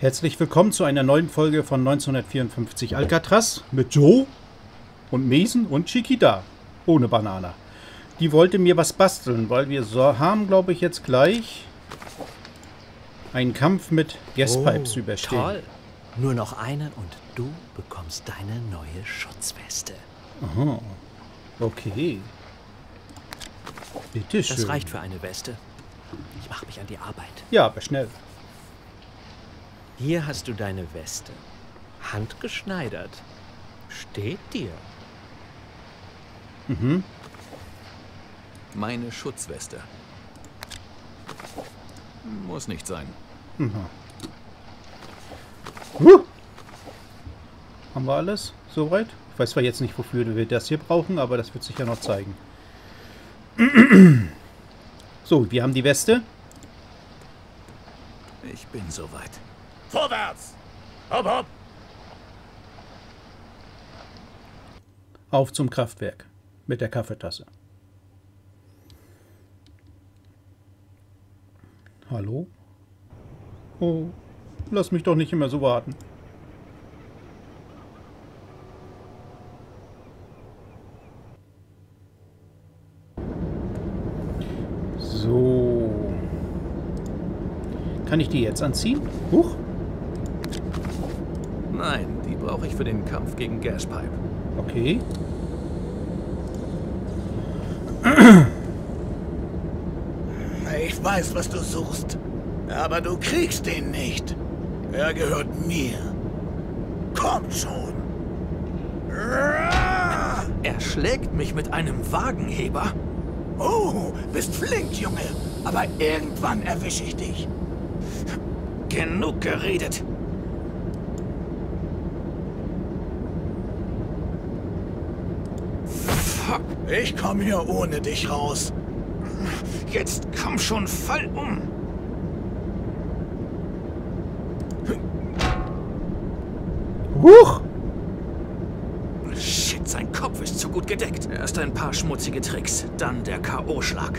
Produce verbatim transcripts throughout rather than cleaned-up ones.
Herzlich willkommen zu einer neuen Folge von neunzehnhundertvierundfünfzig Alcatraz mit Joe und Mason und Chiquita ohne Banana. Die wollte mir was basteln, weil wir so haben, glaube ich, jetzt gleich einen Kampf mit Gaspipes oh, überstehen. Toll. Nur noch einen und du bekommst deine neue Schutzweste. Aha. Okay. Bitte schön. Das reicht für eine Weste. Ich mache mich an die Arbeit. Ja, aber schnell. Hier hast du deine Weste. Handgeschneidert. Steht dir. Mhm. Meine Schutzweste. Muss nicht sein. Mhm. Huh. Haben wir alles soweit? Ich weiß zwar jetzt nicht, wofür wir das hier brauchen, aber das wird sich ja noch zeigen. So, wir haben die Weste. Ich bin soweit. Vorwärts! Hopp, hopp! Auf zum Kraftwerk mit der Kaffeetasse. Hallo? Oh, lass mich doch nicht immer so warten. So. Kann ich die jetzt anziehen? Huch. Nein, die brauche ich für den Kampf gegen Gaspipe. Okay. Ich weiß, was du suchst. Aber du kriegst ihn nicht. Er gehört mir. Komm schon. Er schlägt mich mit einem Wagenheber. Oh, bist flink, Junge. Aber irgendwann erwische ich dich. Genug geredet. Fuck. Ich komme hier ohne dich raus. Jetzt komm schon, fall um. Huch! Shit, sein Kopf ist zu gut gedeckt. Erst ein paar schmutzige Tricks, dann der K O-Schlag.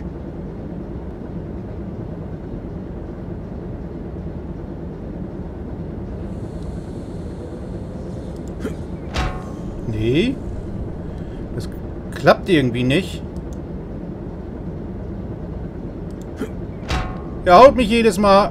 Nee. Das klappt irgendwie nicht. Er haut mich jedes Mal.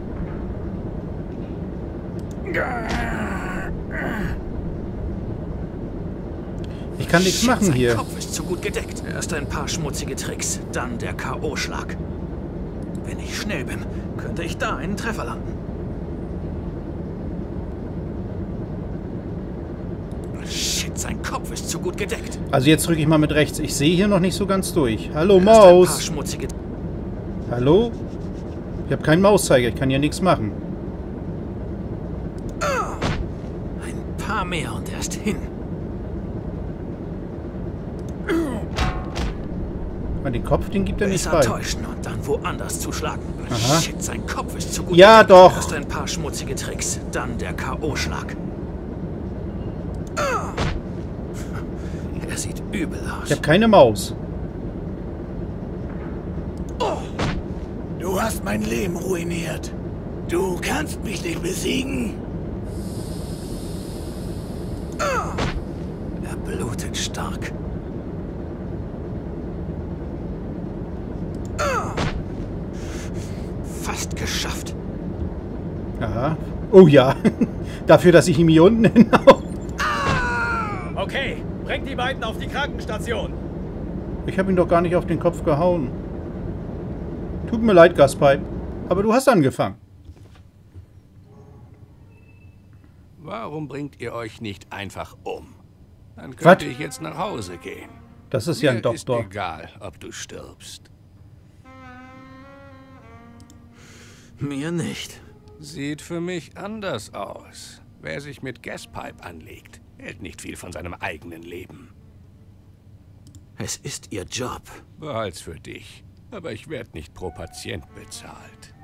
Ich kann nichts Shit, machen sein hier. Kopf ist zu gut gedeckt. Erst ein paar schmutzige Tricks, dann der K O-Schlag. Wenn ich schnell bin, könnte ich da einen Treffer landen. Shit, sein Kopf ist zu gut gedeckt. Also jetzt drücke ich mal mit rechts. Ich sehe hier noch nicht so ganz durch. Hallo Erst ein paar Maus. schmutzige Hallo? Ich habe keinen Mauszeiger. Ich kann hier nichts machen. Ein paar mehr und erst hin. Mal den Kopf, den gibt er nicht Besser bei. täuschen und dann woanders zuschlagen. Aha. Shit, sein Kopf ist zu gut Ja, gedeckt. doch. Erst ein paar schmutzige Tricks, dann der K O-Schlag. Er sieht übel aus. Ich habe keine Maus. Du hast mein Leben ruiniert. Du kannst mich nicht besiegen. Er blutet stark. Fast geschafft. Aha. Oh ja. Dafür, dass ich ihm hier unten hinhau. Okay, bringt die beiden auf die Krankenstation. Ich habe ihn doch gar nicht auf den Kopf gehauen. Tut mir leid, Gaspipe. Aber du hast angefangen. Warum bringt ihr euch nicht einfach um? Dann Was? könnte ich jetzt nach Hause gehen. Das ist ja ein Mir Doktor. Ist egal, ob du stirbst. Mir nicht. Sieht für mich anders aus. Wer sich mit Gaspipe anlegt, hält nicht viel von seinem eigenen Leben. Es ist ihr Job. Behalt's für dich. Aber ich werde nicht pro Patient bezahlt.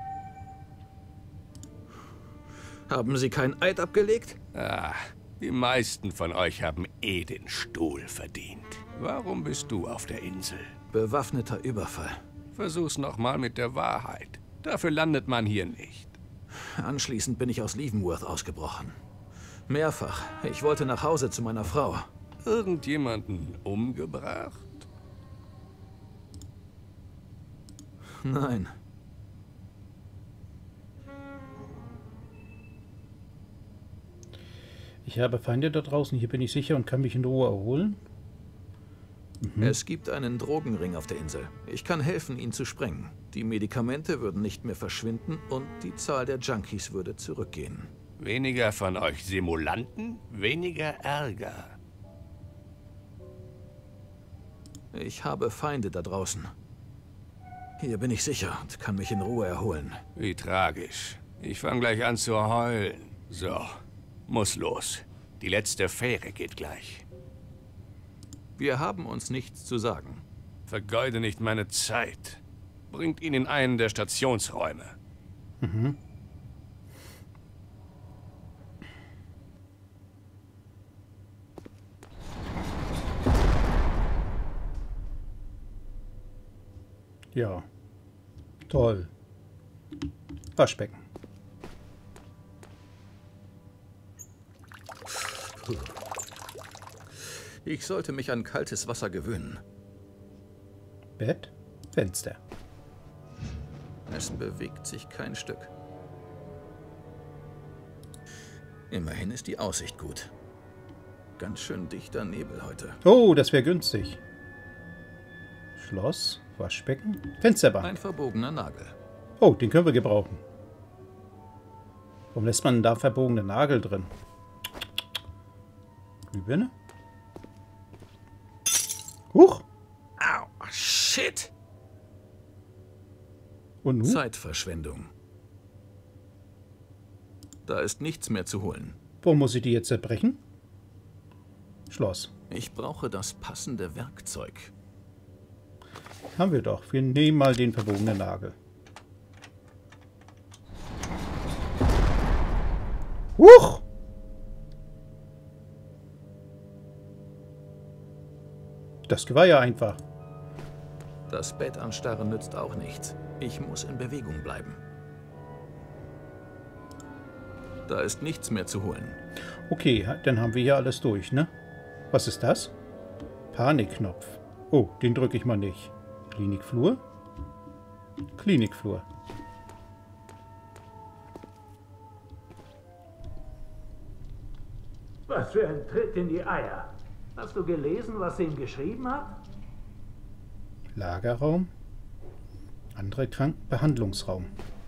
Haben Sie kein Eid abgelegt? Ah, die meisten von euch haben eh den Stuhl verdient. Warum bist du auf der Insel? Bewaffneter Überfall. Versuch's nochmal mit der Wahrheit. Dafür landet man hier nicht. Anschließend bin ich aus Leavenworth ausgebrochen. Mehrfach. Ich wollte nach Hause zu meiner Frau. Irgendjemanden umgebracht? Nein. Ich habe Feinde da draußen, hier bin ich sicher und kann mich in Ruhe erholen. Mhm. Es gibt einen Drogenring auf der Insel. Ich kann helfen, ihn zu sprengen. Die Medikamente würden nicht mehr verschwinden und die Zahl der Junkies würde zurückgehen. Weniger von euch Simulanten, weniger Ärger. Ich habe Feinde da draußen. Hier bin ich sicher und kann mich in Ruhe erholen. Wie tragisch. Ich fange gleich an zu heulen. So, muss los. Die letzte Fähre geht gleich. Wir haben uns nichts zu sagen. Vergeude nicht meine Zeit. Bringt ihn in einen der Stationsräume. Mhm. Ja. Toll. Waschbecken. Ich sollte mich an kaltes Wasser gewöhnen. Bett, Fenster. Es bewegt sich kein Stück. Immerhin ist die Aussicht gut. Ganz schön dichter Nebel heute. Oh, das wäre günstig. Schloss, Waschbecken, Fensterbank. Ein verbogener Nagel. Oh, den können wir gebrauchen. Warum lässt man da verbogene Nagel drin? Glühbirne? Huch! Au, shit! Und nun? Zeitverschwendung. Da ist nichts mehr zu holen. Wo muss ich die jetzt zerbrechen? Schloss. Ich brauche das passende Werkzeug. Haben wir doch. Wir nehmen mal den verbogenen Nagel. Huch! Das war ja einfach. Das Bett anstarren nützt auch nichts. Ich muss in Bewegung bleiben. Da ist nichts mehr zu holen. Okay, dann haben wir hier alles durch, ne? Was ist das? Panikknopf. Oh, den drücke ich mal nicht. Klinikflur? Klinikflur. Was für ein Tritt in die Eier. Hast du gelesen, was sie ihm geschrieben hat? Lagerraum. Andere Krankenbehandlungsraum.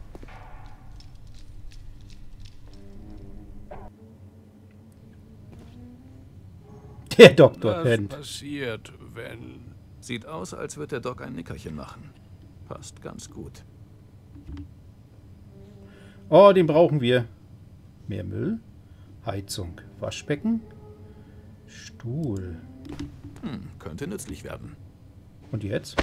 Der Doktor Was pennt. passiert, wenn... Sieht aus, als wird der Doc ein Nickerchen machen. Passt ganz gut. Oh, den brauchen wir. Mehr Müll. Heizung. Waschbecken. Stuhl. Hm, könnte nützlich werden. Und jetzt?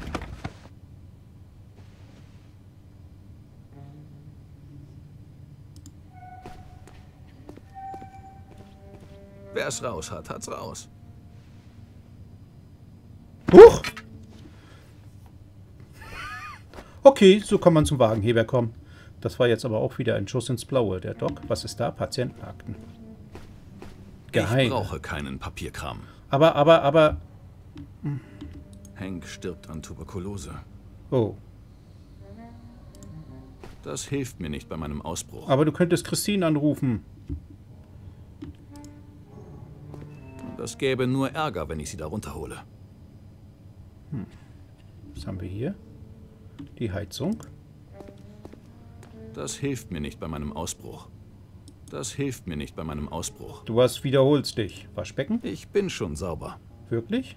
Wer es raus hat, hat's raus. Huch! Okay, so kann man zum Wagenheber kommen. Das war jetzt aber auch wieder ein Schuss ins Blaue. Der Doc, was ist da? Patientenakten. Geheim. Ich brauche keinen Papierkram. Aber, aber, aber... Hank stirbt an Tuberkulose. Oh. Das hilft mir nicht bei meinem Ausbruch. Aber du könntest Christine anrufen. Das gäbe nur Ärger, wenn ich sie da runterhole. Hm. Was haben wir hier? Die Heizung. Das hilft mir nicht bei meinem Ausbruch. Das hilft mir nicht bei meinem Ausbruch. Du was wiederholst dich. Waschbecken? Ich bin schon sauber. Wirklich?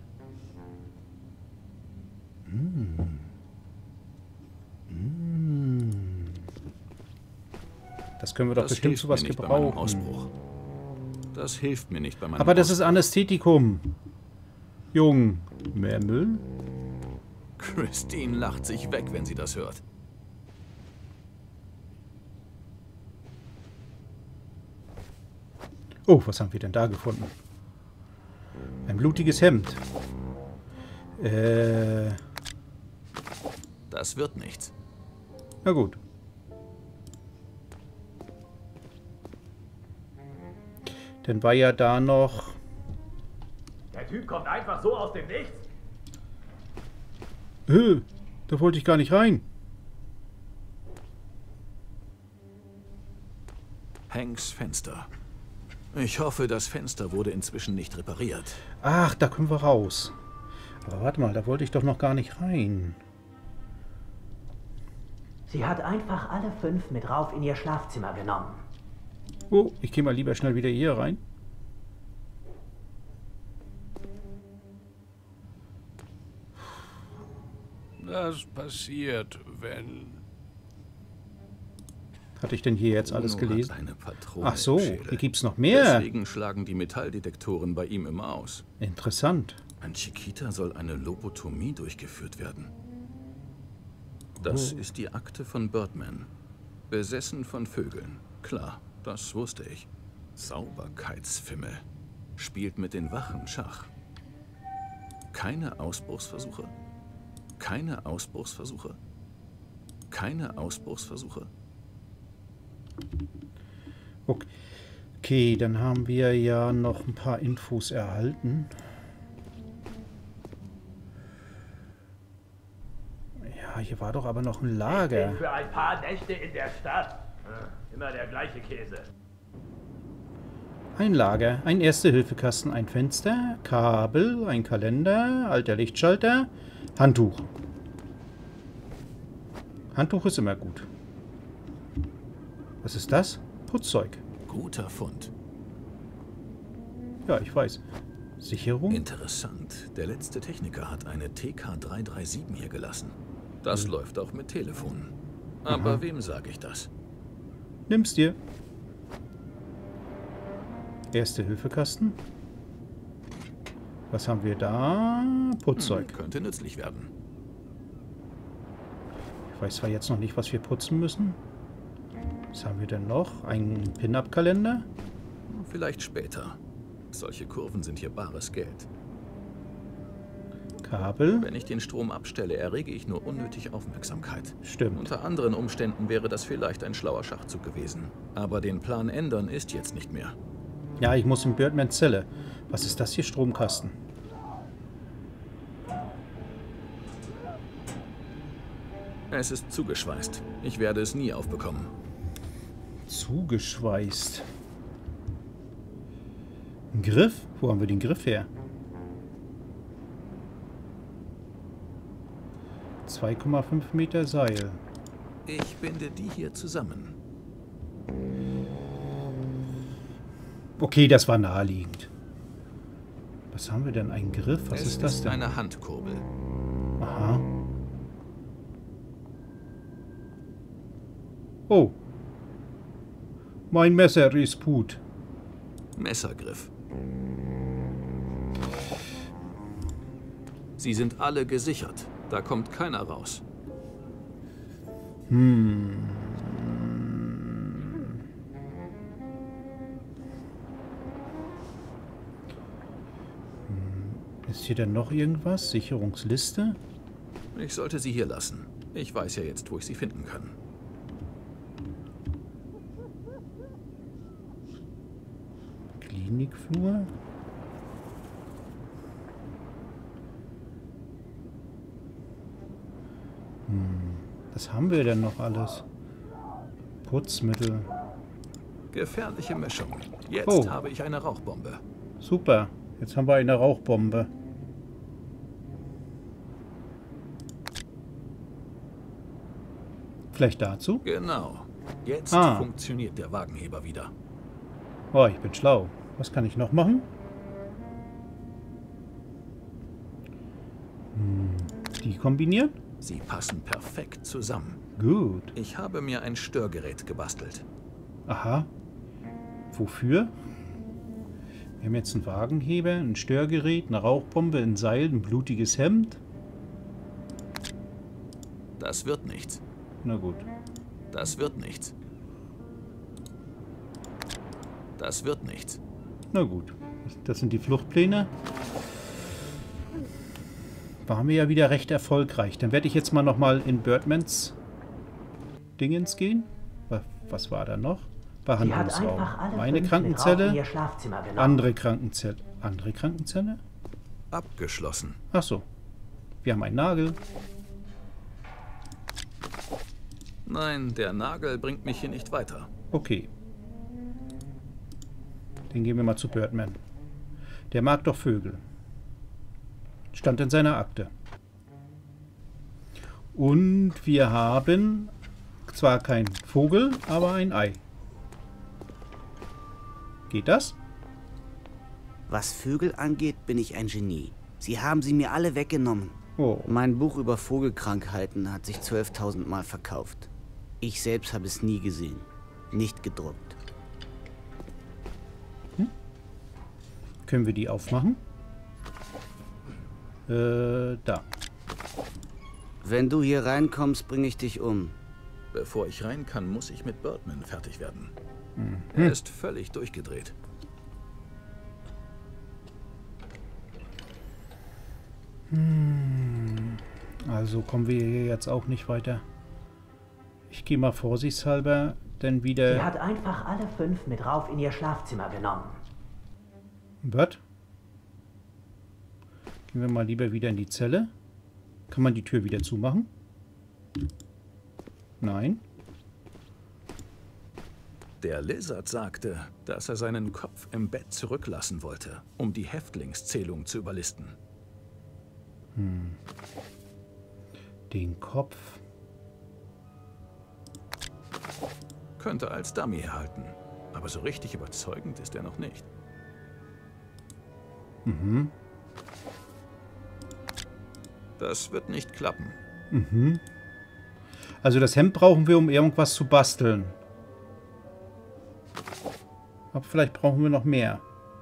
Mmh. Mmh. Das können wir doch Das bestimmt hilft zu was mir nicht bei meinem gebrauchen. Ausbruch. Das hilft mir nicht bei meinem Aber das ist Ausbruch. Anästhetikum. Jung. Mehr Müll? Christine lacht sich weg, wenn sie das hört. Oh, was haben wir denn da gefunden? Ein blutiges Hemd. Äh... Das wird nichts. Na gut. Dann war ja da noch... Der Typ kommt einfach so aus dem Nichts. Äh, da wollte ich gar nicht rein. Hanks Fenster. Ich hoffe, das Fenster wurde inzwischen nicht repariert. Ach, da können wir raus. Aber warte mal, da wollte ich doch noch gar nicht rein. Sie hat einfach alle fünf mit rauf in ihr Schlafzimmer genommen. Oh, ich gehe mal lieber schnell wieder hier rein. Das passiert, wenn... Hatte ich denn hier jetzt alles Bruno gelesen? hat eine Patrone Ach so, im Schädel. hier gibt's noch mehr. Deswegen schlagen die Metalldetektoren bei ihm immer aus. Interessant. An Chiquita soll eine Lobotomie durchgeführt werden. Das Oh. ist die Akte von Birdman. Besessen von Vögeln. Klar, das wusste ich. Sauberkeitsfimmel. Spielt mit den Wachen Schach. Keine Ausbruchsversuche. Keine Ausbruchsversuche. Keine Ausbruchsversuche. Okay, dann haben wir ja noch ein paar Infos erhalten. Ja, hier war doch aber noch ein Lager. Für ein paar Nächte in der Stadt. Immer der gleiche Käse. Ein Lager, ein Erste-Hilfe-Kasten, ein Fenster, Kabel, ein Kalender, alter Lichtschalter, Handtuch. Handtuch ist immer gut. Was ist das? Putzzeug. Guter Fund. Ja, ich weiß. Sicherung? Interessant. Der letzte Techniker hat eine T K drei drei sieben hier gelassen. Das Hm. läuft auch mit Telefonen. Aber Aha. wem sage ich das? Nimm's dir. Erste-Hilfe-Kasten. Was haben wir da? Putzzeug. Hm, könnte nützlich werden. Ich weiß zwar jetzt noch nicht, was wir putzen müssen. Was haben wir denn noch? Ein Pin-Up-Kalender? Vielleicht später. Solche Kurven sind hier bares Geld. Kabel? Wenn ich den Strom abstelle, errege ich nur unnötig Aufmerksamkeit. Stimmt. Unter anderen Umständen wäre das vielleicht ein schlauer Schachzug gewesen. Aber den Plan ändern ist jetzt nicht mehr. Ja, ich muss in Birdmans Zelle. Was ist das hier? Stromkasten. Es ist zugeschweißt. Ich werde es nie aufbekommen. Zugeschweißt. Ein Griff? Wo haben wir den Griff her? zwei Komma fünf Meter Seil. Ich binde die hier zusammen. Okay, das war naheliegend. Was haben wir denn? Ein Griff? Was es ist das ist denn? eine Handkurbel. Aha. Oh. Mein Messer ist gut. Messergriff. Sie sind alle gesichert. Da kommt keiner raus. Hm. Ist hier denn noch irgendwas? Sicherungsliste? Ich sollte sie hier lassen. Ich weiß ja jetzt, wo ich sie finden kann. Klinikflur? Hm. Was haben wir denn noch alles? Putzmittel. Gefährliche Mischung. Jetzt Oh. habe ich eine Rauchbombe. Super. Jetzt haben wir eine Rauchbombe. Vielleicht dazu? Genau. Jetzt Ah. funktioniert der Wagenheber wieder. Oh, ich bin schlau. Was kann ich noch machen? Hm. Die kombinieren? Sie passen perfekt zusammen. Gut. Ich habe mir ein Störgerät gebastelt. Aha. Wofür? Wir haben jetzt einen Wagenheber, ein Störgerät, eine Rauchbombe, ein Seil, ein blutiges Hemd. Das wird nichts. Na gut. Das wird nichts. Das wird nichts. Na gut. Das sind die Fluchtpläne. Waren wir ja wieder recht erfolgreich. Dann werde ich jetzt mal nochmal in Birdmans Dingens gehen. Was war da noch? Behandlungsraum. Meine in Krankenzelle. ihr Schlafzimmer genommen. Andere Krankenzelle. Andere Krankenzelle? Abgeschlossen. Ach so. Wir haben einen Nagel. Nein, der Nagel bringt mich hier nicht weiter. Okay. Den gehen wir mal zu Birdman. Der mag doch Vögel. Stand in seiner Akte. Und wir haben zwar kein Vogel, aber ein Ei. Geht das? Was Vögel angeht, bin ich ein Genie. Sie haben sie mir alle weggenommen. Oh. Mein Buch über Vogelkrankheiten hat sich zwölftausend Mal verkauft. Ich selbst habe es nie gesehen. Nicht gedruckt. Hm? Können wir die aufmachen? Äh, da. Wenn du hier reinkommst, bringe ich dich um. Bevor ich rein kann, muss ich mit Birdman fertig werden. Mhm. Er ist völlig durchgedreht. Hm. Also kommen wir hier jetzt auch nicht weiter. Ich gehe mal vorsichtshalber, denn wieder... Sie hat einfach alle fünf mit rauf in ihr Schlafzimmer genommen. Was? Gehen wir mal lieber wieder in die Zelle. Kann man die Tür wieder zumachen? Nein. Der Lizard sagte, dass er seinen Kopf im Bett zurücklassen wollte, um die Häftlingszählung zu überlisten. Hm. Den Kopf. Könnte als Dummy halten, aber so richtig überzeugend ist er noch nicht. Mhm. Das wird nicht klappen. Mhm. Also das Hemd brauchen wir, um irgendwas zu basteln. Aber vielleicht brauchen wir noch mehr.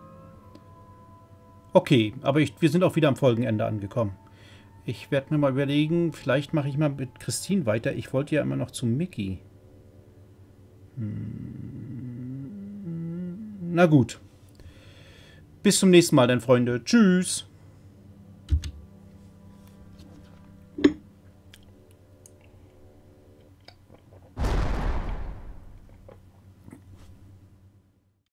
Okay, aber ich, wir sind auch wieder am Folgenende angekommen. Ich werde mir mal überlegen, vielleicht mache ich mal mit Christine weiter. Ich wollte ja immer noch zu Mickey. Hm. Na gut. Bis zum nächsten Mal, dann Freunde. Tschüss.